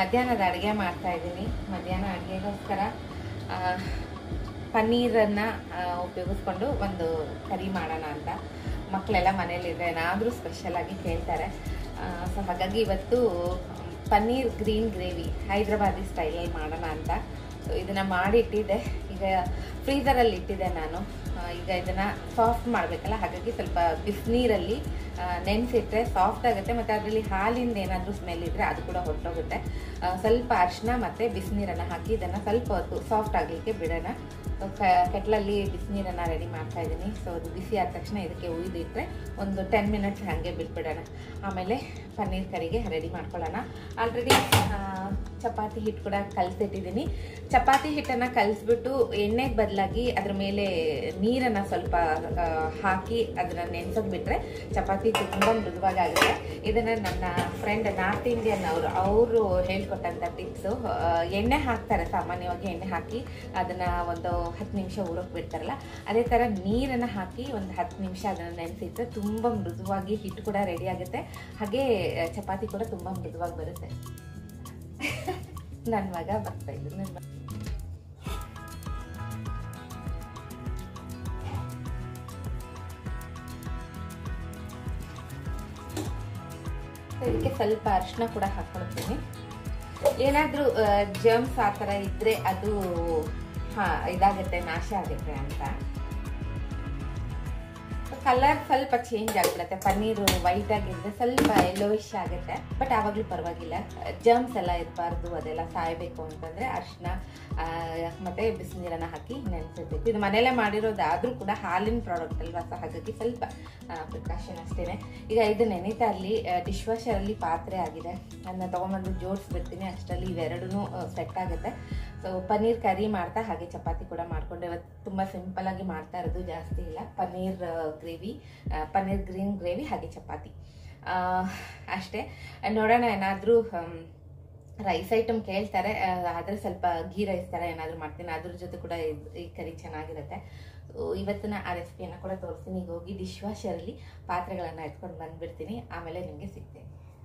ಮಧ್ಯಾಹ್ನದ ಅಡುಗೆ ಮಾಡ್ತಾ ಇದ್ದೀನಿ. ಮಧ್ಯಾಹ್ನ ಅಡುಗೆಗೋಸ್ಕರ ಪನ್ನೀರನ್ನು ಉಪಯೋಗಿಸ್ಕೊಂಡು ಒಂದು ಕರಿ ಮಾಡೋಣ ಅಂತ. ಮಕ್ಕಳೆಲ್ಲ ಮನೇಲಿದ್ರೆ ಏನಾದರೂ ಸ್ಪೆಷಲಾಗಿ ಕೇಳ್ತಾರೆ. ಸೊ ಹಾಗಾಗಿ ಇವತ್ತು ಪನ್ನೀರ್ ಗ್ರೀನ್ ಗ್ರೇವಿ ಹೈದ್ರಾಬಾದಿ ಸ್ಟೈಲಲ್ಲಿ ಮಾಡೋಣ ಅಂತ. ಸೊ ಇದನ್ನು ಮಾಡಿಟ್ಟಿದ್ದೆ, ಈಗ ಫ್ರೀಝರಲ್ಲಿ ಇಟ್ಟಿದ್ದೆ ನಾನು. ಈಗ ಇದನ್ನು ಸಾಫ್ಟ್ ಮಾಡಬೇಕಲ್ಲ, ಹಾಗಾಗಿ ಸ್ವಲ್ಪ ಬಿಸಿನೀರಲ್ಲಿ ನೆನೆಸಿಟ್ರೆ ಸಾಫ್ಟ್ ಆಗುತ್ತೆ. ಮತ್ತು ಅದರಲ್ಲಿ ಹಾಲಿಂದ ಏನಾದರೂ ಸ್ಮೆಲ್ ಇದ್ದರೆ ಅದು ಕೂಡ ಹೊರಟೋಗುತ್ತೆ. ಸ್ವಲ್ಪ ಅರಿಶಿನ ಮತ್ತು ಬಿಸಿನೀರನ್ನು ಹಾಕಿ ಇದನ್ನು ಸ್ವಲ್ಪ ಹೊತ್ತು ಸಾಫ್ಟ್ ಆಗಲಿಕ್ಕೆ ಬಿಡೋಣ. ಕೆಟ್ಲಲ್ಲಿ ಬಿಸಿನೀರನ್ನು ರೆಡಿ ಮಾಡ್ತಾ ಇದ್ದೀನಿ. ಸೊ ಅದು ಬಿಸಿ ಆದ ತಕ್ಷಣ ಇದಕ್ಕೆ ಉಯ್ದಿಟ್ಟರೆ ಒಂದು 10 ಮಿನಿಟ್ಸ್ ಹಾಗೆ ಬಿಟ್ಬಿಡೋಣ. ಆಮೇಲೆ ಪನ್ನೀರ್ ಕರಿಗೆ ರೆಡಿ ಮಾಡ್ಕೊಳ್ಳೋಣ. ಆಲ್ರೆಡಿ ಚಪಾತಿ ಹಿಟ್ಟು ಕೂಡ ಕಲಸಿಟ್ಟಿದ್ದೀನಿ. ಚಪಾತಿ ಹಿಟ್ಟನ್ನು ಕಲಿಸ್ಬಿಟ್ಟು ಎಣ್ಣೆಗೆ ಬದಲಾಗಿ ಅದ್ರ ಮೇಲೆ ನೀರನ್ನು ಸ್ವಲ್ಪ ಹಾಕಿ ಅದನ್ನು ನೆನೆಸೋದು ಬಿಟ್ಟರೆ ಚಪಾತಿ ತುಂಬ ಮೃದುವಾಗಿ ಆಗುತ್ತೆ. ಇದನ್ನು ನನ್ನ ಫ್ರೆಂಡ್ ನಾರ್ತ್ ಇಂಡಿಯನ್ ಅವರು ಹೇಳ್ಕೊಟ್ಟಂಥ ಟಿಪ್ಸು. ಎಣ್ಣೆ ಹಾಕ್ತಾರೆ, ಸಾಮಾನ್ಯವಾಗಿ ಎಣ್ಣೆ ಹಾಕಿ ಅದನ್ನು ಒಂದು 10 ನಿಮಿಷ ಊರೋಕೆ ಬಿಡ್ತಾರಲ್ಲ, ಅದೇ ಥರ ನೀರನ್ನು ಹಾಕಿ ಒಂದು 10 ನಿಮಿಷ ಅದನ್ನು ನೆನೆಸಿದ್ರೆ ತುಂಬ ಮೃದುವಾಗಿ ಹಿಟ್ಟು ಕೂಡ ರೆಡಿ ಆಗುತ್ತೆ. ಹಾಗೆ ಚಪಾತಿ ಕೂಡ ತುಂಬ ಮೃದುವಾಗಿ ಬರುತ್ತೆ. ನನ್ನ ಮಗ ಬರ್ತಾ ಇದ್ದು ಇದಕ್ಕೆ ಸ್ವಲ್ಪ ಅರಿಶಿನ ಕೂಡ ಹಾಕ್ಕೊಳ್ತೀನಿ. ಏನಾದರೂ ಜರ್ಮ್ಸ್ ಆ ಥರ ಇದ್ದರೆ ಅದು ಇದಾಗುತ್ತೆ, ನಾಶ ಆಗುತ್ತೆ ಅಂತ. ಕಲರ್ ಸ್ವಲ್ಪ ಚೇಂಜ್ ಆಗಿಬಿಡುತ್ತೆ. ಪನ್ನೀರು ವೈಟ್ ಆಗಿದ್ರೆ ಸ್ವಲ್ಪ ಯೆಲ್ಲೋಯಿಶ್ ಆಗುತ್ತೆ, ಬಟ್ ಆವಾಗಲೂ ಪರವಾಗಿಲ್ಲ. ಜರ್ಮ್ಸ್ ಎಲ್ಲ ಇರಬಾರ್ದು, ಅದೆಲ್ಲ ಸಾಯಬೇಕು ಅಂತಂದರೆ ಅರಿಶಿನ ಮತ್ತು ಬಿಸಿನೀರನ್ನು ಹಾಕಿ ನೆನೆಸಿರ್ಬೇಕು. ಇದು ಮನೆಯಲ್ಲೇ ಮಾಡಿರೋದಾದರೂ ಕೂಡ ಹಾಲಿನ ಪ್ರಾಡಕ್ಟ್ ಅಲ್ವಾ, ಸೊ ಹಾಗಾಗಿ ಸ್ವಲ್ಪ ಪ್ರಿಕಾಷನ್ ಅಷ್ಟೇ. ಈಗ ಇದು ನೆನೀತಾ ಅಲ್ಲಿ ಡಿಶ್ ವಾಷರಲ್ಲಿ ಪಾತ್ರೆ ಆಗಿದೆ, ಅದನ್ನ ತೊಗೊಂಬಂದು ಜೋಡಿಸ್ಬಿಡ್ತೀನಿ. ಅಷ್ಟರಲ್ಲಿ ಇವೆರಡೂ ಸೆಟ್ ಆಗುತ್ತೆ. ಸೊ ಪನ್ನೀರ್ ಕರಿ ಮಾಡ್ತಾ ಹಾಗೆ ಚಪಾತಿ ಕೂಡ ಮಾಡಿಕೊಂಡು ಇವತ್ತು ತುಂಬ ಸಿಂಪಲ್ಲಾಗಿ ಮಾಡ್ತಾ ಇರೋದು, ಜಾಸ್ತಿ ಇಲ್ಲ. Paneer gravy, paneer green gravy ಹಾಗೆ ಚಪಾತಿ ಅಷ್ಟೇ. ನೋಡೋಣ, ಏನಾದರೂ ರೈಸ್ ಐಟಮ್ ಕೇಳ್ತಾರೆ, ಆದರೆ ಸ್ವಲ್ಪ ಗೀ ರೈಸ್ ಥರ ಏನಾದರೂ ಮಾಡ್ತೀನಿ, ಅದ್ರ ಜೊತೆ ಕೂಡ ಈ ಕರಿ ಚೆನ್ನಾಗಿರುತ್ತೆ. ಇವತ್ತಿನ ಆ ರೆಸಿಪಿಯನ್ನು ಕೂಡ ತೋರಿಸ್ತೀನಿ. ಈಗ ಹೋಗಿ ಡಿಶ್ ವಾಷರಲ್ಲಿ ಪಾತ್ರೆಗಳನ್ನು ಎತ್ಕೊಂಡು ಬಂದುಬಿಡ್ತೀನಿ, ಆಮೇಲೆ ನಿಮಗೆ ಸಿಗ್ತೇನೆ.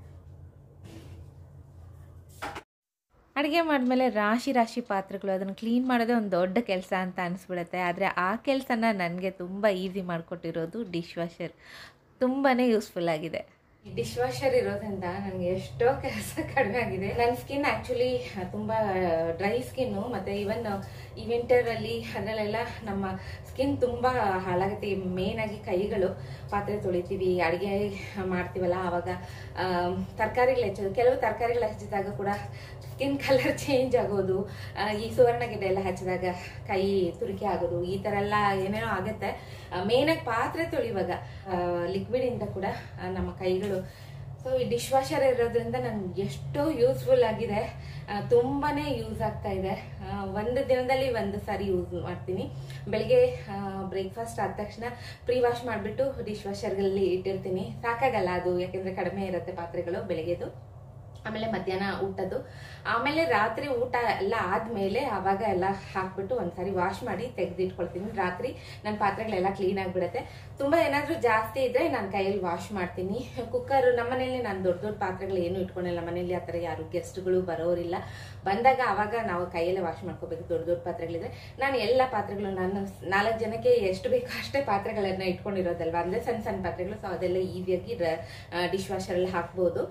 ಅಡುಗೆ ಮಾಡಿದ್ಮೇಲೆ ರಾಶಿ ಪಾತ್ರೆಗಳು, ಅದನ್ನು ಕ್ಲೀನ್ ಮಾಡೋದೇ ಒಂದು ದೊಡ್ಡ ಕೆಲಸ ಅಂತ ಅನಿಸ್ಬಿಡುತ್ತೆ. ಆದರೆ ಆ ಕೆಲಸನ ನನಗೆ ತುಂಬ ಈಸಿ ಮಾಡಿಕೊಟ್ಟಿರೋದು ಡಿಶ್ ವಾಷರ್. ತುಂಬಾ ಯೂಸ್ಫುಲ್ ಆಗಿದೆ. ಡಿಶ್ ವಾಷರ್ ಇರೋದ್ರಿಂದ ನನಗೆ ಎಷ್ಟೋ ಕೆಲಸ ಕಡಿಮೆ ಆಗಿದೆ. ನನ್ನ ಸ್ಕಿನ್ ಆ್ಯಕ್ಚುಲಿ ತುಂಬ ಡ್ರೈ ಸ್ಕಿನ್ನು, ಮತ್ತು ಈವನ್ ಈ ವಿಂಟರಲ್ಲಿ ಅದರಲ್ಲೆಲ್ಲ ನಮ್ಮ ಸ್ಕಿನ್ ತುಂಬ ಹಾಳಾಗುತ್ತೆ. ಮೇಯ್ನಾಗಿ ಕೈಗಳು, ಪಾತ್ರೆ ತೊಳಿತೀವಿ, ಅಡುಗೆ ಮಾಡ್ತೀವಲ್ಲ, ಆವಾಗ ತರಕಾರಿಗಳು ಹೆಚ್ಚೋದು, ಕೆಲವು ತರಕಾರಿಗಳು ಹಚ್ಚಿದಾಗ ಕೂಡ ಸ್ಕಿನ್ ಕಲರ್ ಚೇಂಜ್ ಆಗೋದು, ಈ ಸುವರ್ಣಗೆಡ್ಡೆ ಎಲ್ಲ ಹಚ್ಚಿದಾಗ ಕೈ ತುರಿಕೆ ಆಗೋದು, ಈ ಥರ ಎಲ್ಲ ಏನೇನೋ ಆಗುತ್ತೆ. ಮೇಯ್ನಾಗಿ ಪಾತ್ರೆ ತೊಳಿವಾಗ ಲಿಕ್ವಿಡಿಂದ ಕೂಡ ನಮ್ಮ ಕೈಗಳು. ಸೊ ಈ ಡಿಶ್ ವಾಷರ್ ಇರೋದ್ರಿಂದ ನನಗೆ ಎಷ್ಟೋ ಯೂಸ್ಫುಲ್ ಆಗಿದೆ, ತುಂಬಾ ಯೂಸ್ ಆಗ್ತಾ ಇದೆ. ಒಂದು ದಿನದಲ್ಲಿ ಒಂದು ಸಾರಿ ಯೂಸ್ ಮಾಡ್ತೀನಿ. ಬೆಳಿಗ್ಗೆ ಬ್ರೇಕ್ಫಾಸ್ಟ್ ಆದ ತಕ್ಷಣ ಪ್ರೀ ವಾಶ್ ಮಾಡಿಬಿಟ್ಟು ಡಿಶ್ ವಾಷರ್ಗಳಲ್ಲಿ ಇಟ್ಟಿರ್ತೀನಿ. ಸಾಕಾಗಲ್ಲ ಅದು, ಯಾಕೆಂದರೆ ಕಡಿಮೆ ಇರುತ್ತೆ ಪಾತ್ರೆಗಳು ಬೆಳಿಗ್ಗೆದು. ಆಮೇಲೆ ಮಧ್ಯಾಹ್ನ ಊಟದ್ದು, ಆಮೇಲೆ ರಾತ್ರಿ ಊಟ ಎಲ್ಲ ಆದಮೇಲೆ ಆವಾಗ ಎಲ್ಲ ಹಾಕ್ಬಿಟ್ಟು ಒಂದ್ಸಾರಿ ವಾಶ್ ಮಾಡಿ ತೆಗೆದಿಟ್ಕೊಳ್ತೀನಿ. ರಾತ್ರಿ ನನ್ನ ಪಾತ್ರೆಗಳೆಲ್ಲ ಕ್ಲೀನ್ ಆಗಿಬಿಡುತ್ತೆ. ತುಂಬ ಏನಾದರೂ ಜಾಸ್ತಿ ಇದ್ದರೆ ನಾನು ಕೈಯಲ್ಲಿ ವಾಶ್ ಮಾಡ್ತೀನಿ. ಕುಕ್ಕರ್ ನಮ್ಮನೇಲಿ ನಾನು ದೊಡ್ಡ ಪಾತ್ರೆಗಳು ಏನು ಇಟ್ಕೊಂಡಿಲ್ಲ. ಮನೇಲಿ ಆ ಥರ ಯಾರು ಗೆಸ್ಟ್ಗಳು ಬರೋರಿಲ್ಲ. ಬಂದಾಗ ಆವಾಗ ನಾವು ಕೈಯಲ್ಲೇ ವಾಶ್ ಮಾಡ್ಕೋಬೇಕು. ದೊಡ್ಡ ಪಾತ್ರೆಗಳಿದ್ರೆ ನಾನು ಎಲ್ಲ ಪಾತ್ರೆಗಳು, ನಾನು 4 ಜನಕ್ಕೆ ಎಷ್ಟು ಬೇಕೋ ಅಷ್ಟೇ ಪಾತ್ರೆಗಳನ್ನು ಇಟ್ಕೊಂಡಿರೋದಲ್ವ, ಅಂದರೆ ಸಣ್ಣ ಪಾತ್ರೆಗಳು. ಸೊ ಅದೆಲ್ಲ ಈಸಿಯಾಗಿ ಡಿಶ್ ವಾಷರಲ್ಲಿ ಹಾಕ್ಬೋದು.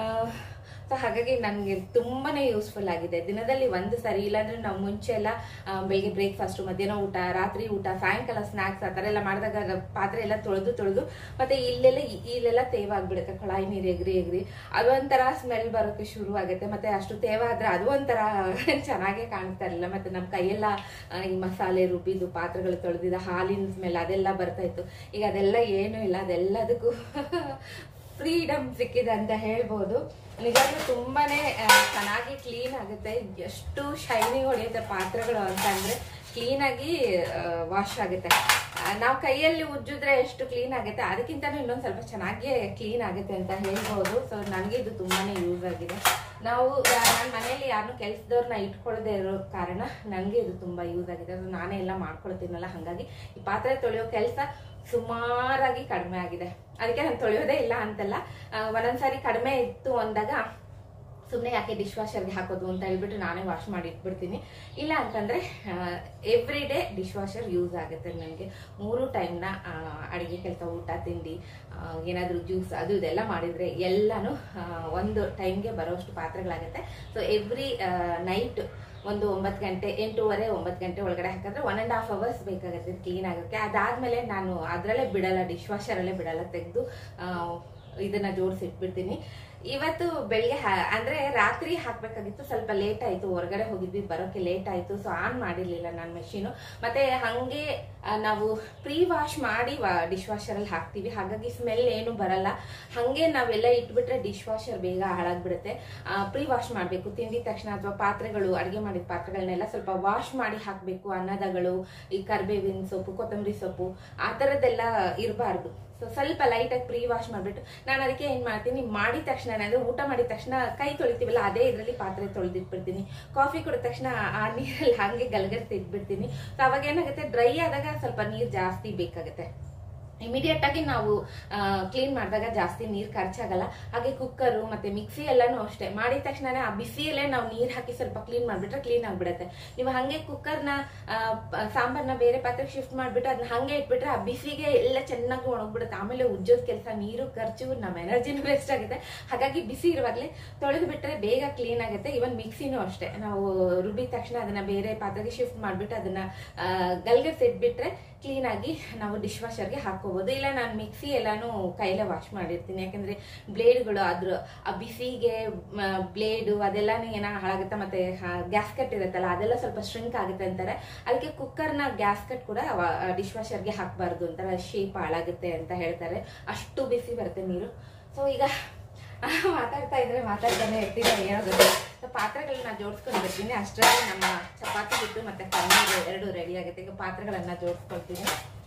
ಸೊ ಹಾಗಾಗಿ ನನಗೆ ತುಂಬಾ ಯೂಸ್ಫುಲ್ ಆಗಿದೆ. ದಿನದಲ್ಲಿ ಒಂದು ಸಾರಿ, ಇಲ್ಲಾಂದ್ರೆ ನಾವು ಮುಂಚೆ ಎಲ್ಲ ಬೆಳಿಗ್ಗೆ ಬ್ರೇಕ್ಫಾಸ್ಟು, ಮಧ್ಯಾಹ್ನ ಊಟ, ರಾತ್ರಿ ಊಟ, ಸಾಯಂಕಾಲ ಸ್ನ್ಯಾಕ್ಸ್ ಆ ಥರ ಎಲ್ಲ ಮಾಡಿದಾಗ ಪಾತ್ರೆ ಎಲ್ಲ ತೊಳೆದು ಮತ್ತೆ ಇಲ್ಲೆಲ್ಲ ತೇವಾಗ್ಬಿಡುತ್ತೆ. ಕಳಾಯಿ ನೀರು ಎಗ್ರಿ ಅದೊಂಥರ ಸ್ಮೆಲ್ ಬರೋಕ್ಕೆ ಶುರು ಆಗುತ್ತೆ. ಮತ್ತೆ ಅಷ್ಟು ತೇವ ಆದ್ರೆ ಅದು ಒಂಥರ ಚೆನ್ನಾಗೇ ಕಾಣಿಸ್ತಾ ಇರಲಿಲ್ಲ. ಮತ್ತೆ ನಮ್ಮ ಕೈಯೆಲ್ಲ ಈ ಮಸಾಲೆ ರುಬ್ಬಿದ್ದು, ಪಾತ್ರೆಗಳು ತೊಳೆದಿದ್ದ ಹಾಲಿನ ಸ್ಮೆಲ್ ಅದೆಲ್ಲ ಬರ್ತಾ ಇತ್ತು. ಈಗ ಅದೆಲ್ಲ ಏನೂ ಇಲ್ಲ, ಅದೆಲ್ಲದಕ್ಕೂ ಫ್ರೀಡಮ್ ಸಿಕ್ಕಿದೆ ಅಂತ ಹೇಳ್ಬೋದು. ನಿಜವಾಗ್ಲೂ ತುಂಬಾನೇ ಚೆನ್ನಾಗಿ ಕ್ಲೀನ್ ಆಗುತ್ತೆ. ಎಷ್ಟು ಶೈನಿಂಗ್ ಹೊಡೆಯುತ್ತೆ ಪಾತ್ರೆಗಳು ಅಂತಂದ್ರೆ, ಕ್ಲೀನಾಗಿ ವಾಶ್ ಆಗುತ್ತೆ. ನಾವು ಕೈಯಲ್ಲಿ ಉಜ್ಜಿದ್ರೆ ಎಷ್ಟು ಕ್ಲೀನ್ ಆಗುತ್ತೆ, ಅದಕ್ಕಿಂತನೂ ಇನ್ನೊಂದು ಸ್ವಲ್ಪ ಚೆನ್ನಾಗಿ ಕ್ಲೀನ್ ಆಗುತ್ತೆ ಅಂತ ಹೇಳ್ಬೋದು. ಸೊ ನನಗೆ ಇದು ತುಂಬಾನೇ ಯೂಸ್ ಆಗಿದೆ. ನಾವು ನನ್ನ ಮನೆಯಲ್ಲಿ ಯಾರನ್ನೂ ಕೆಲಸದವ್ರನ್ನ ಇಟ್ಕೊಳ್ಳದೆ ಇರೋ ಕಾರಣ ನನಗೆ ಇದು ತುಂಬ ಯೂಸ್ ಆಗಿದೆ. ಅದು ನಾನೇ ಎಲ್ಲ ಮಾಡ್ಕೊಳ್ತೀನಲ್ಲ, ಹಾಗಾಗಿ ಈ ಪಾತ್ರೆ ತೊಳೆಯೋ ಕೆಲಸ ಸುಮಾರಾಗಿ ಕಡಿಮೆ ಆಗಿದೆ. ಅದಕ್ಕೆ ನಾನು ತೊಳೆಯೋದೇ ಇಲ್ಲ ಅಂತಲ್ಲ, ಒಂದೊಂದ್ಸಾರಿ ಕಡಿಮೆ ಇತ್ತು ಅಂದಾಗ ಸುಮ್ಮನೆ ಯಾಕೆ ಡಿಶ್ ವಾಷರ್ಗೆ ಹಾಕೋದು ಅಂತ ಹೇಳ್ಬಿಟ್ಟು ನಾನೇ ವಾಶ್ ಮಾಡಿ ಇಟ್ಬಿಡ್ತೀನಿ. ಇಲ್ಲ ಅಂತಂದರೆ every day dishwasher use ಆಗುತ್ತೆ ನನಗೆ. 3 ಟೈಮ್ನ ಅಡುಗೆ ಕೆಲಸ, ಊಟ, ತಿಂಡಿ, ಏನಾದರೂ ಜ್ಯೂಸ್ ಅದು ಇದೆಲ್ಲ ಮಾಡಿದರೆ ಎಲ್ಲನೂ ಒಂದು ಟೈಮ್ಗೆ ಬರೋಷ್ಟು ಪಾತ್ರೆಗಳಾಗುತ್ತೆ. ಸೊ ಎವ್ರಿ ನೈಟ್ ಒಂದು 9 ಗಂಟೆ 8:30 9 ಗಂಟೆ ಒಳಗಡೆ ಹಾಕಿದ್ರೆ 1.5 hours ಬೇಕಾಗುತ್ತೆ ಕ್ಲೀನ್ ಆಗೋಕ್ಕೆ. ಅದಾದಮೇಲೆ ನಾನು ಅದರಲ್ಲೇ ಬಿಡಲ್ಲ, ಡಿಶ್ ವಾಷರಲ್ಲೇ ಬಿಡಲ್ಲ, ತೆಗೆದು ಇದನ್ನು ಜೋಡಿಸಿಟ್ಬಿಡ್ತೀನಿ. ಇವತ್ತು ಬೆಳಿಗ್ಗೆ ಅಂದರೆ ರಾತ್ರಿ ಹಾಕಬೇಕಾಗಿತ್ತು, ಸ್ವಲ್ಪ ಲೇಟ್ ಆಯಿತು, ಹೊರಗಡೆ ಹೋಗಿದ್ವಿ, ಬರೋಕ್ಕೆ ಲೇಟ್ ಆಯಿತು. ಸೊ ಆನ್ ಮಾಡಿರಲಿಲ್ಲ ನಾನು ಮೆಷಿನು. ಮತ್ತು ಹಾಗೆ ನಾವು ಪ್ರೀ ವಾಶ್ ಮಾಡಿ ಡಿಶ್ ವಾಷರಲ್ಲಿ ಹಾಕ್ತೀವಿ, ಹಾಗಾಗಿ ಸ್ಮೆಲ್ ಏನು ಬರಲ್ಲ. ಹಾಗೆ ನಾವೆಲ್ಲ ಇಟ್ಬಿಟ್ರೆ ಡಿಶ್ ವಾಷರ್ ಬೇಗ ಹಾಳಾಗ್ಬಿಡುತ್ತೆ. ಪ್ರೀ ವಾಶ್ ಮಾಡಬೇಕು ತಿಂದಿದ ತಕ್ಷಣ, ಅಥವಾ ಪಾತ್ರೆಗಳು, ಅಡುಗೆ ಮಾಡಿದ ಪಾತ್ರೆಗಳನ್ನೆಲ್ಲ ಸ್ವಲ್ಪ ವಾಶ್ ಮಾಡಿ ಹಾಕಬೇಕು. ಅನ್ನದಗಳು, ಈ ಕರಿಬೇವಿನ ಸೊಪ್ಪು, ಕೊತ್ತಂಬರಿ ಸೊಪ್ಪು, ಆ ಥರದ್ದೆಲ್ಲ ಇರಬಾರ್ದು. ಸೊ ಸ್ವಲ್ಪ ಲೈಟಾಗಿ ಪ್ರೀ ವಾಶ್ ಮಾಡಿಬಿಟ್ಟು ನಾನು ಅದಕ್ಕೆ ಏನು ಮಾಡ್ತೀನಿ, ಮಾಡಿದ ತಕ್ಷಣ ಅಂದರೆ ಊಟ ಮಾಡಿದ ತಕ್ಷಣ ಕೈ ತೊಳಿತೀವಲ್ಲ ಅದೇ ಇದರಲ್ಲಿ ಪಾತ್ರೆ ತೊಳೆದಿಟ್ಬಿಡ್ತೀನಿ. ಕಾಫಿ ಕುಡಿದ ತಕ್ಷಣ ಆ ನೀರಲ್ಲಿ ಹಾಗೆ ಗಲ್ಗರ್ಸಿ ಇಟ್ಬಿಡ್ತೀನಿ. ಸೊ ಅವಾಗ ಏನಾಗುತ್ತೆ, ಡ್ರೈ ಆದಾಗ ಸ್ವಲ್ಪ ನೀರು ಜಾಸ್ತಿ ಬೇಕಾಗುತ್ತೆ. ಇಮಿಡಿಯೇಟ್ ಆಗಿ ನಾವು ಕ್ಲೀನ್ ಮಾಡಿದಾಗ ಜಾಸ್ತಿ ನೀರು ಖರ್ಚಾಗಲ್ಲ. ಹಾಗೆ ಕುಕ್ಕರು ಮತ್ತು ಮಿಕ್ಸಿ ಎಲ್ಲನೂ ಅಷ್ಟೇ, ಮಾಡಿದ ತಕ್ಷಣ ಆ ಬಿಸಿಯಲ್ಲೇ ನಾವು ನೀರು ಹಾಕಿ ಸ್ವಲ್ಪ ಕ್ಲೀನ್ ಮಾಡಿಬಿಟ್ರೆ ಕ್ಲೀನ್ ಆಗಿಬಿಡುತ್ತೆ. ನೀವು ಹಾಗೆ ಕುಕ್ಕರ್ನ ಸಾಂಬಾರನ್ನ ಬೇರೆ ಪಾತ್ರೆಗೆ ಶಿಫ್ಟ್ ಮಾಡಿಬಿಟ್ಟು ಅದನ್ನ ಹಾಗೆ ಇಟ್ಬಿಟ್ರೆ ಆ ಬಿಸಿಗೆ ಎಲ್ಲ ಚೆನ್ನಾಗಿ ಒಣಗ್ಬಿಡುತ್ತೆ. ಆಮೇಲೆ ಉಜ್ಜೋದ ಕೆಲಸ, ನೀರು ಖರ್ಚು, ನಮ್ಮ ಎನರ್ಜಿನೂ ವೇಸ್ಟ್ ಆಗುತ್ತೆ. ಹಾಗಾಗಿ ಬಿಸಿ ಇರುವಾಗಲೇ ತೊಳೆದು ಬಿಟ್ಟರೆ ಬೇಗ ಕ್ಲೀನ್ ಆಗುತ್ತೆ. ಇವನ್ ಮಿಕ್ಸಿನೂ ಅಷ್ಟೇ, ನಾವು ರುಬ್ಬಿದ ತಕ್ಷಣ ಅದನ್ನು ಬೇರೆ ಪಾತ್ರೆಗೆ ಶಿಫ್ಟ್ ಮಾಡಿಬಿಟ್ಟು ಅದನ್ನು ಗಲ್ಗರ್ಸಿ ಇಟ್ಬಿಟ್ರೆ ಕ್ಲೀನಾಗಿ ನಾವು ಡಿಶ್ ವಾಷರ್ಗೆ ಹಾಕೋಬಹುದು. ಇಲ್ಲ ನಾನು ಮಿಕ್ಸಿ ಎಲ್ಲಾನು ಕೈಲೇ ವಾಶ್ ಮಾಡಿರ್ತೀನಿ, ಯಾಕಂದರೆ ಬ್ಲೇಡ್ಗಳು ಆ ಬಿಸಿಗೆ ಬ್ಲೇಡು ಅದೆಲ್ಲನೂ ಏನೋ ಹಾಳಾಗುತ್ತೆ. ಮತ್ತು ಗ್ಯಾಸ್ಕಟ್ ಇರುತ್ತಲ್ಲ ಅದೆಲ್ಲ ಸ್ವಲ್ಪ ಶ್ರಿಂಕ್ ಆಗುತ್ತೆ ಅಂತಾರೆ. ಅದಕ್ಕೆ ಕುಕ್ಕರ್ನ ಗ್ಯಾಸ್ಕಟ್ ಕೂಡ ಡಿಶ್ ವಾಷರ್ಗೆ ಹಾಕಬಾರ್ದು ಅಂತಾರೆ, ಶೇಪ್ ಹಾಳಾಗುತ್ತೆ ಅಂತ ಹೇಳ್ತಾರೆ, ಅಷ್ಟು ಬಿಸಿ ಬರುತ್ತೆ ನೀರು. ಸೊ ಈಗ ಮಾತಾಡ್ತಾ ಇದ್ರೆ ಮಾತಾಡ್ತಾನೆ ಇರ್ತೀನಿ, ಹೇಳೋದು. ಸೊ ಪಾತ್ರೆಗಳನ್ನ ಜೋಡಿಸ್ಕೊಂಡು ಬರ್ತೀನಿ. ಅಷ್ಟರಲ್ಲಿ ನಮ್ಮ ಚಪಾತಿ ಹಿಟ್ಟು ಮತ್ತು ಪನ್ನೀರ್ 2 ರೆಡಿ ಆಗುತ್ತೆ. ಈಗ ಪಾತ್ರೆಗಳನ್ನು ಜೋಡಿಸ್ಕೊಳ್ತೀನಿ.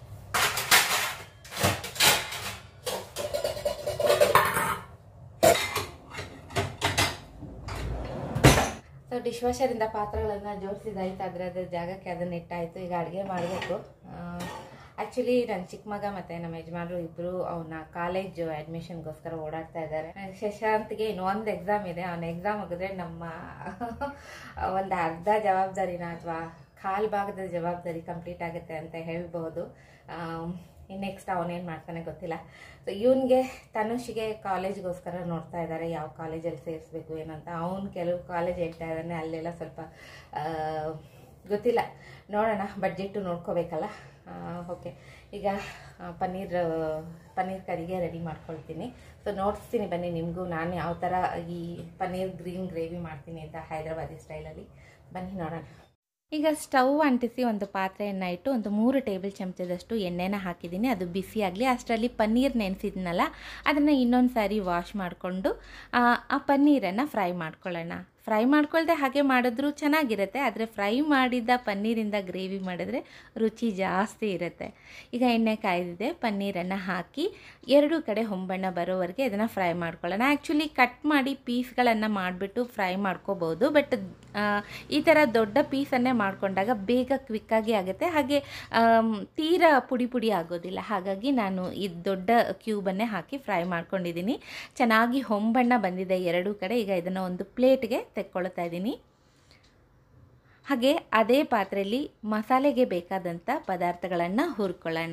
ಸೊ ಡಿಶ್ ವಾಷರಿಂದ ಪಾತ್ರೆಗಳನ್ನು ಜೋಡಿಸಿದಾಯ್ತು, ಅದರ ಜಾಗಕ್ಕೆ ಅದನ್ನ ಇಟ್ಟಾಯಿತು. ಈಗ ಅಡುಗೆ ಮಾಡಬೇಕು. ಆ್ಯಕ್ಚುಲಿ ನನ್ನ ಚಿಕ್ಕ ಮಗ ಮತ್ತು ನಮ್ಮ ಯಜಮಾನರು ಇಬ್ಬರು ಅವನ ಕಾಲೇಜು ಅಡ್ಮಿಷನ್ಗೋಸ್ಕರ ಓಡಾಡ್ತಾ ಇದ್ದಾರೆ. ಶಶಾಂತ್ಗೆ ಇನ್ನೊಂದು ಎಕ್ಸಾಮ್ ಇದೆ, ಅವನ ಎಕ್ಸಾಮ್ ಆಗಿದ್ರೆ ನಮ್ಮ ಒಂದು ಅರ್ಧ ಜವಾಬ್ದಾರಿನ ಅಥವಾ ಕಾಲು ಭಾಗದ ಜವಾಬ್ದಾರಿ ಕಂಪ್ಲೀಟ್ ಆಗುತ್ತೆ ಅಂತ ಹೇಳ್ಬೋದು. ನೆಕ್ಸ್ಟ್ ಅವನೇನು ಮಾಡ್ತಾನೆ ಗೊತ್ತಿಲ್ಲ. ಸೊ ಇವನಿಗೆ ತನುಷಿಗೆ ಕಾಲೇಜ್ಗೋಸ್ಕರ ನೋಡ್ತಾ ಇದ್ದಾರೆ, ಯಾವ ಕಾಲೇಜಲ್ಲಿ ಸೇರಿಸ್ಬೇಕು ಏನಂತ. ಅವನು ಕೆಲವು ಕಾಲೇಜ್ ಹೇಳ್ತಾ ಇದ್ದಾನೆ, ಅಲ್ಲೆಲ್ಲ ಸ್ವಲ್ಪ ಗೊತ್ತಿಲ್ಲ, ನೋಡೋಣ, ಬಡ್ಜೆಟ್ಟು ನೋಡ್ಕೋಬೇಕಲ್ಲ. ಓಕೆ, ಈಗ ಪನ್ನೀರ್ ಕರಿಗೆ ರೆಡಿ ಮಾಡ್ಕೊಳ್ತೀನಿ. ಸೊ ನೋಡಿಸ್ತೀನಿ ಬನ್ನಿ ನಿಮಗೂ ನಾನು ಯಾವ ಥರ ಈ ಪನ್ನೀರ್ ಗ್ರೀನ್ ಗ್ರೇವಿ ಮಾಡ್ತೀನಿ ಅಂತ ಹೈದರಾಬಾದಿ ಸ್ಟೈಲಲ್ಲಿ. ಬನ್ನಿ ನೋಡೋಣ. ಈಗ ಸ್ಟವ್ ಅಂಟಿಸಿ ಒಂದು ಪಾತ್ರೆಯನ್ನು ಇಟ್ಟು ಒಂದು 3 ಟೇಬಲ್ ಚಮಚದಷ್ಟು ಎಣ್ಣೆನ ಹಾಕಿದ್ದೀನಿ. ಅದು ಬಿಸಿ ಆಗಲಿ. ಅಷ್ಟರಲ್ಲಿ ಪನ್ನೀರ್ ನೆನೆಸಿದ್ನಲ್ಲ ಅದನ್ನು ಇನ್ನೊಂದು ಸಾರಿ ವಾಶ್ ಮಾಡಿಕೊಂಡು ಆ ಪನ್ನೀರನ್ನು ಫ್ರೈ ಮಾಡ್ಕೊಳ್ಳೋಣ. ಫ್ರೈ ಮಾಡ್ಕೊಳ್ದೆ ಹಾಗೆ ಮಾಡಿದ್ರೂ ಚೆನ್ನಾಗಿರುತ್ತೆ, ಆದರೆ ಫ್ರೈ ಮಾಡಿದ ಪನ್ನೀರಿಂದ ಗ್ರೇವಿ ಮಾಡಿದ್ರೆ ರುಚಿ ಜಾಸ್ತಿ ಇರುತ್ತೆ. ಈಗ ಎಣ್ಣೆ ಕಾಯ್ದಿದೆ, ಪನ್ನೀರನ್ನು ಹಾಕಿ 2 ಕಡೆ ಹೊಂಬಣ್ಣ ಬರೋವರೆಗೆ ಇದನ್ನು ಫ್ರೈ ಮಾಡ್ಕೊಳ್ಳೋಣ. ಆ್ಯಕ್ಚುಲಿ ಕಟ್ ಮಾಡಿ ಪೀಸ್ಗಳನ್ನು ಮಾಡಿಬಿಟ್ಟು ಫ್ರೈ ಮಾಡ್ಕೋಬೋದು, ಬಟ್ ಈ ಥರ ದೊಡ್ಡ ಪೀಸನ್ನೇ ಮಾಡ್ಕೊಂಡಾಗ ಬೇಗ ಕ್ವಿಕ್ಕಾಗಿ ಆಗುತ್ತೆ, ಹಾಗೆ ತೀರಾ ಪುಡಿ ಪುಡಿ ಆಗೋದಿಲ್ಲ. ಹಾಗಾಗಿ ನಾನು ಈ ದೊಡ್ಡ ಕ್ಯೂಬನ್ನೇ ಹಾಕಿ ಫ್ರೈ ಮಾಡ್ಕೊಂಡಿದ್ದೀನಿ. ಚೆನ್ನಾಗಿ ಹೊಂಬಣ್ಣ ಬಂದಿದೆ 2 ಕಡೆ. ಈಗ ಇದನ್ನು ಒಂದು ಪ್ಲೇಟ್ಗೆ ತೆಕ್ಕೊಳ್ತಾ ಇದ್ದೀನಿ. ಹಾಗೆ ಅದೇ ಪಾತ್ರೆಯಲ್ಲಿ ಮಸಾಲೆಗೆ ಬೇಕಾದಂಥ ಪದಾರ್ಥಗಳನ್ನು ಹುರ್ಕೊಳ್ಳೋಣ.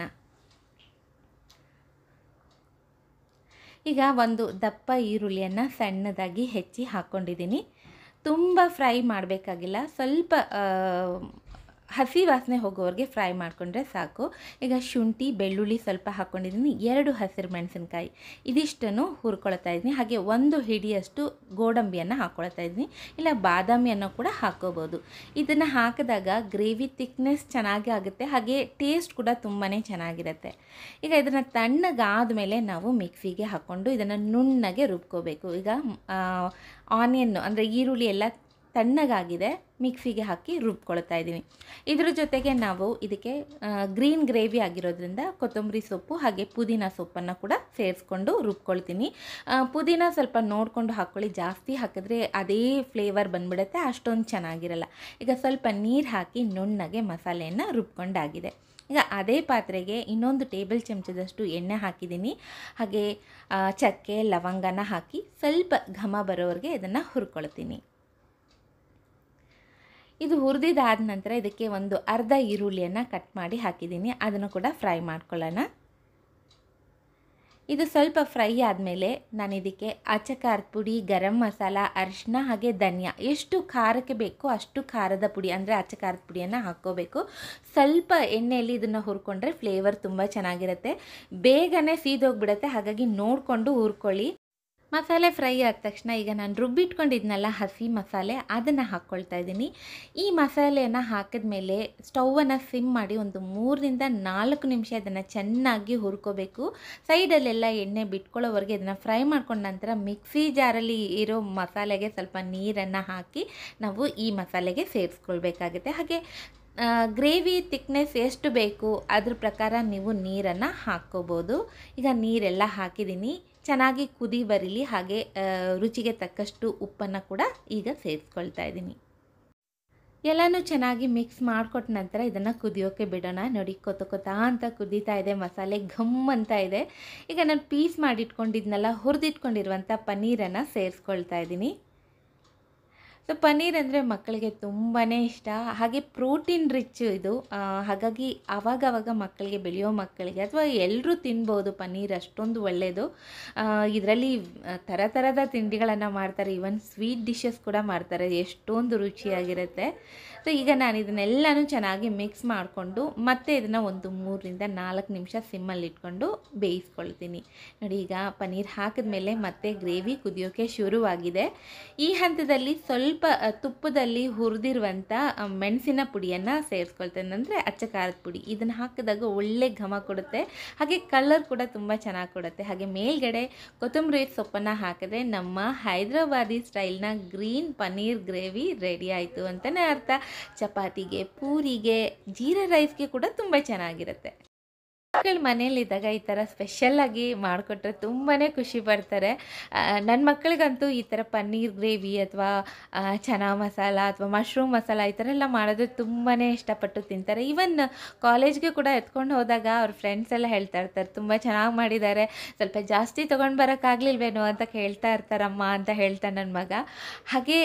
ಈಗ ಒಂದು ದಪ್ಪ ಈರುಳ್ಳಿಯನ್ನು ಸಣ್ಣದಾಗಿ ಹೆಚ್ಚಿ ಹಾಕ್ಕೊಂಡಿದ್ದೀನಿ. ತುಂಬ ಫ್ರೈ ಮಾಡಬೇಕಾಗಿಲ್ಲ, ಸ್ವಲ್ಪ ಹಸಿ ವಾಸನೆ ಹೋಗೋವರೆಗೆ ಫ್ರೈ ಮಾಡಿಕೊಂಡ್ರೆ ಸಾಕು. ಈಗ ಶುಂಠಿ ಬೆಳ್ಳುಳ್ಳಿ ಸ್ವಲ್ಪ ಹಾಕ್ಕೊಂಡಿದ್ದೀನಿ, 2 ಹಸಿರು ಮೆಣಸಿನ್ಕಾಯಿ ಇದಿಷ್ಟನ್ನು ಹುರ್ಕೊಳ್ತಾ ಇದ್ದೀನಿ. ಹಾಗೆ 1 ಹಿಡಿಯಷ್ಟು ಗೋಡಂಬಿಯನ್ನು ಹಾಕ್ಕೊಳ್ತಾ ಇದ್ದೀನಿ, ಇಲ್ಲ ಬಾದಾಮಿಯನ್ನು ಕೂಡ ಹಾಕ್ಕೋಬೋದು. ಇದನ್ನು ಹಾಕಿದಾಗ ಗ್ರೇವಿ ಥಿಕ್ನೆಸ್ ಚೆನ್ನಾಗಿ ಆಗುತ್ತೆ, ಹಾಗೆ ಟೇಸ್ಟ್ ಕೂಡ ತುಂಬಾ ಚೆನ್ನಾಗಿರುತ್ತೆ. ಈಗ ಇದನ್ನು ತಣ್ಣಗಾದ ಮೇಲೆ ನಾವು ಮಿಕ್ಸಿಗೆ ಹಾಕ್ಕೊಂಡು ಇದನ್ನು ನುಣ್ಣಗೆ ರುಬ್ಕೋಬೇಕು. ಈಗ ಆನಿಯನ್ನು ಅಂದರೆ ಈರುಳ್ಳಿ ಎಲ್ಲ ತಣ್ಣಗಾಗಿದೆ, ಮಿಕ್ಸಿಗೆ ಹಾಕಿ ರುಬ್ಕೊಳ್ತಾ ಇದ್ದೀನಿ. ಇದ್ರ ಜೊತೆಗೆ ನಾವು ಇದಕ್ಕೆ ಗ್ರೀನ್ ಗ್ರೇವಿ ಆಗಿರೋದ್ರಿಂದ ಕೊತ್ತಂಬರಿ ಸೊಪ್ಪು ಹಾಗೆ ಪುದೀನ ಸೊಪ್ಪನ್ನು ಕೂಡ ಸೇರಿಸ್ಕೊಂಡು ರುಬ್ಕೊಳ್ತೀನಿ. ಪುದೀನ ಸ್ವಲ್ಪ ನೋಡಿಕೊಂಡು ಹಾಕ್ಕೊಳ್ಳಿ, ಜಾಸ್ತಿ ಹಾಕಿದ್ರೆ ಅದೇ ಫ್ಲೇವರ್ ಬಂದ್ಬಿಡುತ್ತೆ, ಅಷ್ಟೊಂದು ಚೆನ್ನಾಗಿರಲ್ಲ. ಈಗ ಸ್ವಲ್ಪ ನೀರು ಹಾಕಿ ನುಣ್ಣಗೆ ಮಸಾಲೆಯನ್ನು ರುಬ್ಕೊಂಡಾಗಿದೆ. ಈಗ ಅದೇ ಪಾತ್ರೆಗೆ ಇನ್ನೊಂದು ಟೇಬಲ್ ಚಮಚದಷ್ಟು ಎಣ್ಣೆ ಹಾಕಿದ್ದೀನಿ. ಹಾಗೆ ಚಕ್ಕೆ ಲವಂಗನ ಹಾಕಿ ಸ್ವಲ್ಪ ಘಮ ಬರೋವರೆಗೆ ಇದನ್ನು ಹುರ್ಕೊಳ್ತೀನಿ. ಇದು ಹುರಿದಿದ್ದಾದ ನಂತರ ಇದಕ್ಕೆ ಒಂದು ಅರ್ಧ ಈರುಳ್ಳಿಯನ್ನು ಕಟ್ ಮಾಡಿ ಹಾಕಿದ್ದೀನಿ. ಅದನ್ನು ಕೂಡ ಫ್ರೈ ಮಾಡ್ಕೊಳ್ಳೋಣ. ಇದು ಸ್ವಲ್ಪ ಫ್ರೈ ಆದಮೇಲೆ ನಾನು ಇದಕ್ಕೆ ಅಚ್ಚ ಖಾರದ ಪುಡಿ, ಗರಂ ಮಸಾಲ, ಅರಿಶಿನ ಹಾಗೆ ಧನಿಯಾ ಎಷ್ಟು ಖಾರಕ್ಕೆ ಬೇಕೋ ಅಷ್ಟು ಖಾರದ ಪುಡಿ ಅಂದರೆ ಅಚ್ಚ ಖಾರದ ಪುಡಿಯನ್ನು ಹಾಕ್ಕೋಬೇಕು. ಸ್ವಲ್ಪ ಎಣ್ಣೆಯಲ್ಲಿ ಇದನ್ನು ಹುರ್ಕೊಂಡ್ರೆ ಫ್ಲೇವರ್ ತುಂಬ ಚೆನ್ನಾಗಿರುತ್ತೆ. ಬೇಗನೆ ಸೀದೋಗ್ಬಿಡುತ್ತೆ, ಹಾಗಾಗಿ ನೋಡಿಕೊಂಡು ಹುರ್ಕೊಳ್ಳಿ. ಮಸಾಲೆ ಫ್ರೈ ಆದ ತಕ್ಷಣ ಈಗ ನಾನು ರುಬ್ಬಿಟ್ಕೊಂಡಿದ್ನಲ್ಲ ಹಸಿ ಮಸಾಲೆ, ಅದನ್ನು ಹಾಕ್ಕೊಳ್ತಾ ಇದ್ದೀನಿ. ಈ ಮಸಾಲೆಯನ್ನು ಹಾಕಿದ ಮೇಲೆ ಸ್ಟೌವನ್ನು ಸಿಮ್ ಮಾಡಿ ಒಂದು 3ರಿಂದ 4 ನಿಮಿಷ ಇದನ್ನು ಚೆನ್ನಾಗಿ ಹುರ್ಕೋಬೇಕು. ಸೈಡಲ್ಲೆಲ್ಲ ಎಣ್ಣೆ ಬಿಟ್ಕೊಳ್ಳೋವರೆಗೆ ಇದನ್ನು ಫ್ರೈ ಮಾಡ್ಕೊಂಡ ನಂತರ ಮಿಕ್ಸಿ ಜಾರಲ್ಲಿ ಇರೋ ಮಸಾಲೆಗೆ ಸ್ವಲ್ಪ ನೀರನ್ನು ಹಾಕಿ ನಾವು ಈ ಮಸಾಲೆಗೆ ಸೇರಿಸ್ಕೊಳ್ಬೇಕಾಗುತ್ತೆ. ಹಾಗೆ ಗ್ರೇವಿ ತಿಕ್ನೆಸ್ ಎಷ್ಟು ಬೇಕು ಅದ್ರ ಪ್ರಕಾರ ನೀವು ನೀರನ್ನು ಹಾಕ್ಕೋಬೋದು. ಈಗ ನೀರೆಲ್ಲ ಹಾಕಿದ್ದೀನಿ, ಚೆನ್ನಾಗಿ ಕುದಿ ಬರಲಿ. ಹಾಗೆ ರುಚಿಗೆ ತಕ್ಕಷ್ಟು ಉಪ್ಪನ್ನು ಕೂಡ ಈಗ ಸೇರಿಸ್ಕೊಳ್ತಾ ಇದ್ದೀನಿ. ಎಲ್ಲನೂ ಚೆನ್ನಾಗಿ ಮಿಕ್ಸ್ ಮಾಡಿಕೊಟ್ಟ ನಂತರ ಇದನ್ನು ಕುದಿಯೋಕ್ಕೆ ಬಿಡೋಣ. ನೋಡಿ, ಕೊತ ಅಂತ ಕುದೀತಾ ಇದೆ, ಮಸಾಲೆ ಘಮ್ ಅಂತ ಇದೆ. ಈಗ ನಾನು ಪೀಸ್ ಮಾಡಿಟ್ಕೊಂಡಿದ್ನಲ್ಲ, ಹುರಿದಿಟ್ಕೊಂಡಿರುವಂಥ ಪನ್ನೀರನ್ನು ಸೇರಿಸ್ಕೊಳ್ತಾ ಇದ್ದೀನಿ. ಸೊ ಪನ್ನೀರ್ ಅಂದರೆ ಮಕ್ಕಳಿಗೆ ತುಂಬಾ ಇಷ್ಟ, ಹಾಗೆ ಪ್ರೋಟೀನ್ ರಿಚ್ ಇದು. ಹಾಗಾಗಿ ಆವಾಗವಾಗ ಮಕ್ಕಳಿಗೆ, ಬೆಳೆಯೋ ಮಕ್ಕಳಿಗೆ ಅಥವಾ ಎಲ್ಲರೂ ತಿನ್ಬೋದು. ಪನ್ನೀರ್ ಅಷ್ಟೊಂದು ಒಳ್ಳೆಯದು. ಇದರಲ್ಲಿ ಥರದ ತಿಂಡಿಗಳನ್ನು ಮಾಡ್ತಾರೆ, ಈವನ್ ಸ್ವೀಟ್ ಡಿಶಸ್ ಕೂಡ ಮಾಡ್ತಾರೆ, ಎಷ್ಟೊಂದು ರುಚಿಯಾಗಿರುತ್ತೆ. ಸೊ ಈಗ ನಾನು ಇದನ್ನೆಲ್ಲನೂ ಚೆನ್ನಾಗಿ ಮಿಕ್ಸ್ ಮಾಡಿಕೊಂಡು ಮತ್ತೆ ಇದನ್ನು ಒಂದು 3ರಿಂದ 4 ನಿಮಿಷ ಸಿಮ್ಮಲ್ಲಿ ಇಟ್ಕೊಂಡು ಬೇಯಿಸ್ಕೊಳ್ತೀನಿ. ನೋಡಿ, ಈಗ ಪನ್ನೀರ್ ಹಾಕಿದ ಮೇಲೆ ಮತ್ತೆ ಗ್ರೇವಿ ಕುದಿಯೋಕ್ಕೆ ಶುರುವಾಗಿದೆ. ಈ ಹಂತದಲ್ಲಿ ಸ್ವಲ್ಪ ತುಪ್ಪದಲ್ಲಿ ಹುರಿದಿರುವಂಥ ಮೆಣಸಿನ ಪುಡಿಯನ್ನು ಸೇರಿಸ್ಕೊಳ್ತೇನೆ, ಅಂದರೆ ಅಚ್ಚ ಖಾರದ ಪುಡಿ. ಇದನ್ನು ಹಾಕಿದಾಗ ಒಳ್ಳೆ ಘಮ ಕೊಡುತ್ತೆ, ಹಾಗೆ ಕಲರ್ ಕೂಡ ತುಂಬ ಚೆನ್ನಾಗಿ ಕೊಡುತ್ತೆ. ಹಾಗೆ ಮೇಲ್ಗಡೆ ಕೊತ್ತಂಬರಿ ಸೊಪ್ಪನ್ನು ಹಾಕಿದ್ರೆ ನಮ್ಮ ಹೈದ್ರಾಬಾದಿ ಸ್ಟೈಲ್ನ ಗ್ರೀನ್ ಪನ್ನೀರ್ ಗ್ರೇವಿ ರೆಡಿ ಆಯಿತು ಅಂತಲೇ ಅರ್ಥ. ಚಪಾತಿಗೆ, ಪೂರಿಗೆ, ಜೀರಾ ರೈಸ್ಗೆ ಕೂಡ ತುಂಬ ಚೆನ್ನಾಗಿರುತ್ತೆ. ಮಕ್ಕಳು ಮನೇಲಿದ್ದಾಗ ಈ ಥರ ಸ್ಪೆಷಲ್ಲಾಗಿ ಮಾಡಿಕೊಟ್ರೆ ತುಂಬಾ ಖುಷಿ ಪಡ್ತಾರೆ. ನನ್ನ ಮಕ್ಕಳಿಗಂತೂ ಈ ಥರ ಪನ್ನೀರ್ ಗ್ರೇವಿ ಅಥವಾ ಚನಾ ಮಸಾಲ ಅಥವಾ ಮಶ್ರೂಮ್ ಮಸಾಲ ಈ ಥರ ಎಲ್ಲ ಮಾಡಿದ್ರೆ ತುಂಬಾ ಇಷ್ಟಪಟ್ಟು ತಿಂತಾರೆ. ಈವನ್ ಕಾಲೇಜ್ಗೆ ಕೂಡ ಎತ್ಕೊಂಡು ಹೋದಾಗ ಅವ್ರ ಫ್ರೆಂಡ್ಸ್ ಎಲ್ಲ ಹೇಳ್ತಾ ಇರ್ತಾರೆ, ತುಂಬ ಚೆನ್ನಾಗಿ ಮಾಡಿದ್ದಾರೆ, ಸ್ವಲ್ಪ ಜಾಸ್ತಿ ತೊಗೊಂಡು ಬರೋಕ್ಕಾಗಲಿಲ್ವೇನೋ ಅಂತ ಕೇಳ್ತಾ ಇರ್ತಾರಮ್ಮ ಅಂತ ಹೇಳ್ತಾನೆ ನನ್ನ ಮಗ. ಹಾಗೆ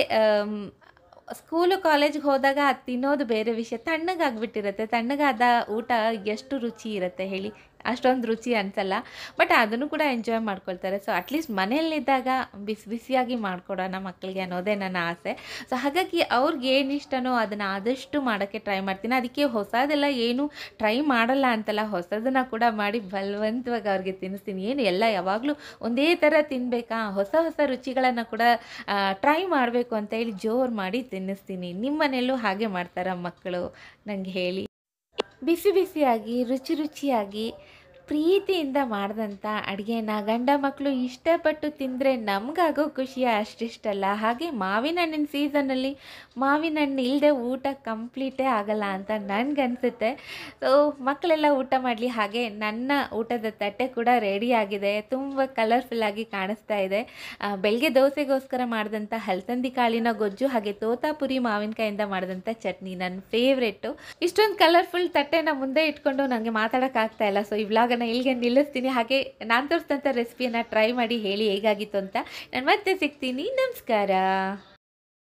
ಸ್ಕೂಲು ಕಾಲೇಜ್ಗೆ ಹೋದಾಗ ಅದು ತಿನ್ನೋದು ಬೇರೆ ವಿಷಯ, ತಣ್ಣಗಾಗ್ಬಿಟ್ಟಿರುತ್ತೆ. ತಣ್ಣಗಾದ ಊಟ ಎಷ್ಟು ರುಚಿ ಇರುತ್ತೆ ಹೇಳಿ, ಅಷ್ಟೊಂದು ರುಚಿ ಅನಿಸಲ್ಲ. ಬಟ್ ಅದನ್ನು ಕೂಡ ಎಂಜಾಯ್ ಮಾಡ್ಕೊಳ್ತಾರೆ. ಸೊ ಅಟ್ಲೀಸ್ಟ್ ಮನೆಯಲ್ಲಿದ್ದಾಗ ಬಿಸಿಯಾಗಿ ಮಾಡಿಕೊಡೋಣ ಮಕ್ಕಳಿಗೆ ಅನ್ನೋದೇ ನನ್ನ ಆಸೆ. ಸೊ ಹಾಗಾಗಿ ಅವ್ರಿಗೆ ಏನು ಇಷ್ಟನೋ ಅದನ್ನು ಆದಷ್ಟು ಮಾಡೋಕ್ಕೆ ಟ್ರೈ ಮಾಡ್ತೀನಿ. ಅದಕ್ಕೆ ಹೊಸದೆಲ್ಲ ಏನು ಟ್ರೈ ಮಾಡಲ್ಲ ಅಂತಲ್ಲ, ಹೊಸದನ್ನು ಕೂಡ ಮಾಡಿ ಬಲವಂತವಾಗಿ ಅವ್ರಿಗೆ ತಿನ್ನಿಸ್ತೀನಿ. ಏನು ಎಲ್ಲ ಯಾವಾಗಲೂ ಒಂದೇ ಥರ ತಿನ್ನಬೇಕಾ, ಹೊಸ ರುಚಿಗಳನ್ನು ಕೂಡ ಟ್ರೈ ಮಾಡಬೇಕು ಅಂತ ಹೇಳಿ ಜೋರು ಮಾಡಿ ತಿನ್ನಿಸ್ತೀನಿ. ನಿಮ್ಮ ಮನೆಯಲ್ಲೂ ಹಾಗೆ ಮಾಡ್ತಾರ ಮಕ್ಕಳು? ನನಗೆ ಹೇಳಿ. ಬಿಸಿಯಾಗಿ ರುಚಿಯಾಗಿ ಪ್ರೀತಿಯಿಂದ ಮಾಡಿದಂಥ ಅಡುಗೆನ ಗಂಡ ಮಕ್ಕಳು ಇಷ್ಟಪಟ್ಟು ತಿಂದರೆ ನಮಗಾಗೋ ಖುಷಿ ಅಷ್ಟಿಷ್ಟಲ್ಲ. ಹಾಗೆ ಮಾವಿನ ಹಣ್ಣಿನ ಸೀಸನ್ನಲ್ಲಿ ಮಾವಿನ ಹಣ್ಣು ಇಲ್ಲದೆ ಊಟ ಕಂಪ್ಲೀಟೇ ಆಗಲ್ಲ ಅಂತ ನನಗನ್ಸುತ್ತೆ. ಸೊ ಮಕ್ಕಳೆಲ್ಲ ಊಟ ಮಾಡಲಿ. ಹಾಗೆ ನನ್ನ ಊಟದ ತಟ್ಟೆ ಕೂಡ ರೆಡಿಯಾಗಿದೆ, ತುಂಬ ಕಲರ್ಫುಲ್ಲಾಗಿ ಕಾಣಿಸ್ತಾ ಇದೆ. ಬೆಳಗ್ಗೆ ದೋಸೆಗೋಸ್ಕರ ಮಾಡಿದಂಥ ಹಲಸಂದಿ ಕಾಳಿನ ಗೊಜ್ಜು ಹಾಗೆ ತೋತಾಪುರಿ ಮಾವಿನಕಾಯಿಂದ ಮಾಡಿದಂಥ ಚಟ್ನಿ ನನ್ನ ಫೇವ್ರೆಟ್ಟು. ಇಷ್ಟೊಂದು ಕಲರ್ಫುಲ್ ತಟ್ಟೆನ ಮುಂದೆ ಇಟ್ಕೊಂಡು ನನಗೆ ಮಾತಾಡೋಕ್ಕಾಗ್ತಾ ಇಲ್ಲ. ಸೊ ಈ ವ್ಲಾಗನ್ನು ಇಲ್ಲಿಗೆ ನಿಲ್ಲಿಸ್ತೀನಿ. ಹಾಗೆ ನಾನು ತೋರಿಸಿದಂಥ ರೆಸಿಪಿಯನ್ನು ಟ್ರೈ ಮಾಡಿ ಹೇಳಿ ಹೇಗಾಗಿತ್ತು ಅಂತ. ನಾನು ಮತ್ತೆ ಸಿಗ್ತೀನಿ. ನಮಸ್ಕಾರ.